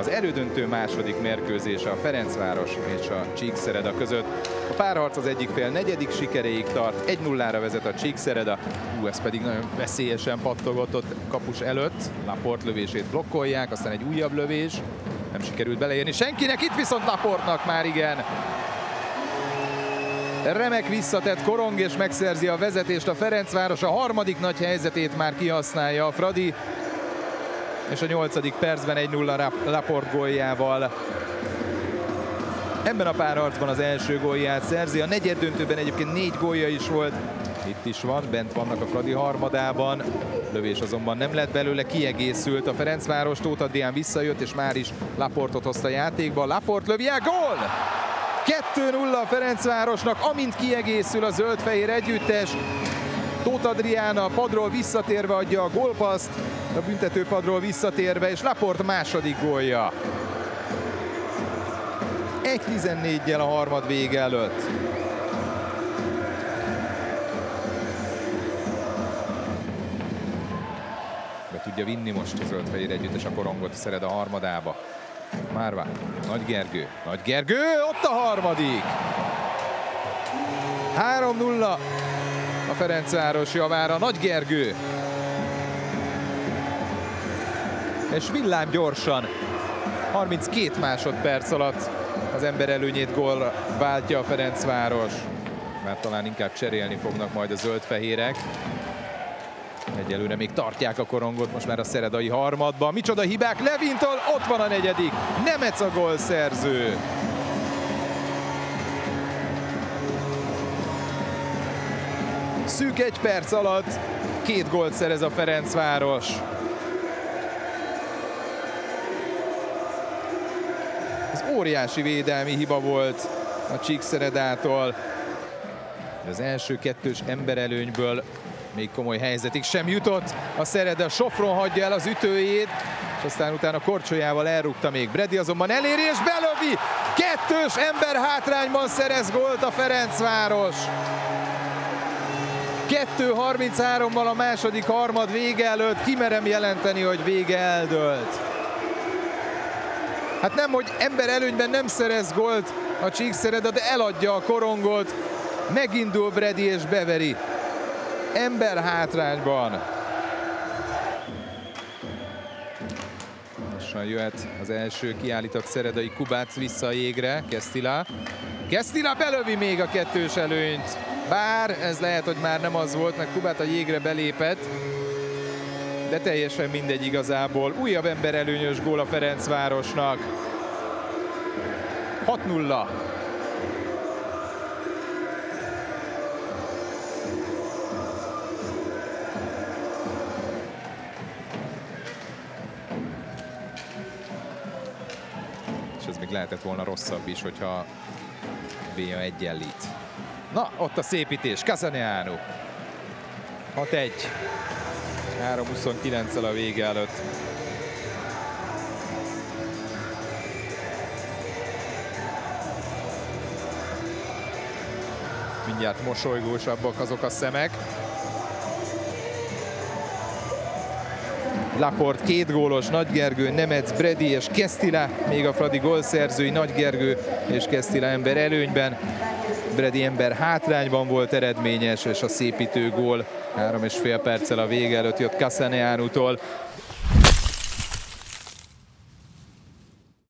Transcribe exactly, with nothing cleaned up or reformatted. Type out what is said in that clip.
az elődöntő második mérkőzése a Ferencváros és a Csíkszereda között. A párharc az egyik fél negyedik sikeréig tart, egy nullára vezet a Csíkszereda, hú, ez pedig nagyon veszélyesen pattogott ott kapus előtt. Laporte lövését blokkolják, aztán egy újabb lövés, nem sikerült beleérni senkinek, itt viszont Laportnak már igen. Remek visszatett korong és megszerzi a vezetést a Ferencváros, a harmadik nagy helyzetét már kihasználja a Fradi, és a nyolcadik percben egy nulla Laporte góljával ebben a párharcban az első gólját szerzi. A negyeddöntőben egyébként négy gólja is volt, itt is van, bent vannak a Fradi harmadában, lövés azonban nem lett belőle, kiegészült a Ferencváros, Tóth Adrián visszajött és már is Laportot hozta játékba, Laporte lövi el, gól! kettő nulla a Ferencvárosnak, amint kiegészül a zöld-fehér együttes. Tóth Adrián a padról visszatérve adja a gólpaszt, a büntetőpadról visszatérve, és Laporte második gólja. egy tizennégyel a harmad vége előtt. Be tudja vinni most a zöld-fehér együttes a korongot a Szereda harmadába. Márvá, Nagy Gergő, Nagy Gergő, ott a harmadik! három nulla a Ferencváros javára, Nagy Gergő. És villám gyorsan, harminckét másodperc alatt az ember előnyét gól váltja a Ferencváros. Már talán inkább cserélni fognak majd a zöld-fehérek. Egyelőre még tartják a korongot, most már a szeredai harmadban. Micsoda hibák Levintől, ott van a negyedik. Nemec a gólszerző. Szűk egy perc alatt két gólt szerez a Ferencváros. Ez óriási védelmi hiba volt a Csíkszeredától. Az első kettős emberelőnyből még komoly helyzetig sem jutott. A Szereda, Sofron hagyja el az ütőjét, és aztán utána korcsolyával elrúgta még. Brady azonban eléri és belövi! Kettős ember hátrányban szerez gólt a Ferencváros. kettő harminchárommal a második harmad vége előtt kimerem jelenteni, hogy vége eldőlt. Hát nem, hogy ember előnyben nem szerez gólt a Csíkszereda, de eladja a korongot. Megindul Brady és beveri. Ember hátrányban. Lassan jöhet az első kiállított szeredai Kubác vissza a jégre. Kesztila. Kesztila belövi még a kettős előnyt. Bár ez lehet, hogy már nem az volt, mert Kubát a jégre belépett. De teljesen mindegy igazából. Újabb ember előnyös gól a Ferencvárosnak. hat nulla. És ez még lehetett volna rosszabb is, hogyha Béja egyenlít. Na, ott a szépítés, Casaneanu. hat egy. három huszonkilenccel a vége előtt. Mindjárt mosolygósabbak azok a szemek. Laporte két gólos, Nagy Gergő, Nemec, Brady és Kesztila, még a Fradi gólszerzői, Nagy Gergő és Kesztila ember előnyben. Brady ember hátrányban volt eredményes, és a szépítő gól három és fél perccel a vége előtt jött Casaneanutól.